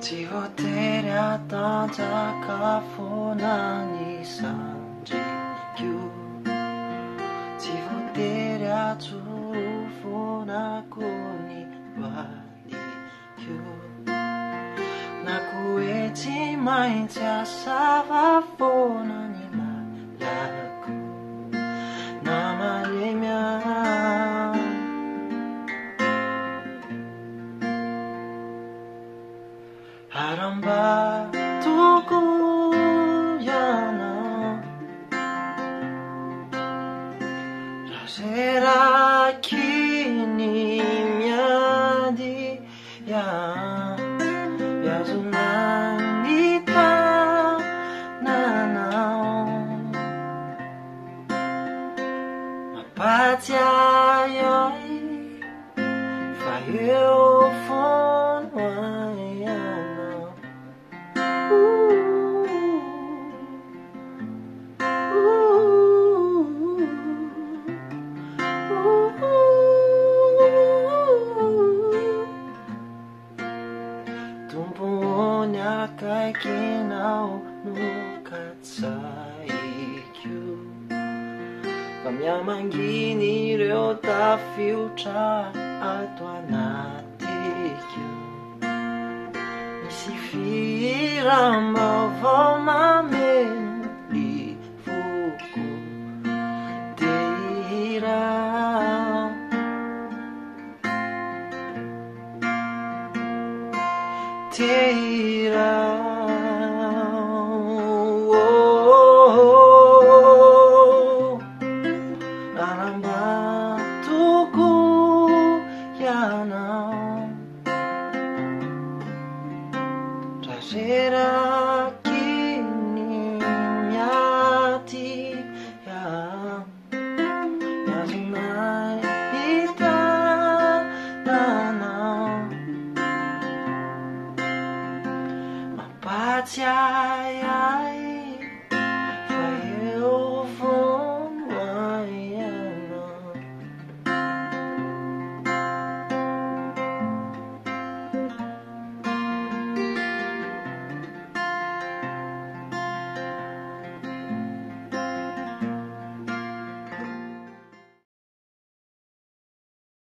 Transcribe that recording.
Ti ho terata takafona sanji kyu. Ti ho terata turufona kuni wali kyu. Nakueti maintia savafona ni malaku. Namarimya. Harambatoko yana Rasera kini miadi ya Yazunanita nanao Mapatia yoi Fayo fon wayana Tumpunya kai kinao nukatsaiku Kamyamangini ryo ta future atwanatikyu Nisifira mavoma menu li fuku Teira Teira Harambatoko yana Rasera kini miati ya Yazunai ita nanao Mapatia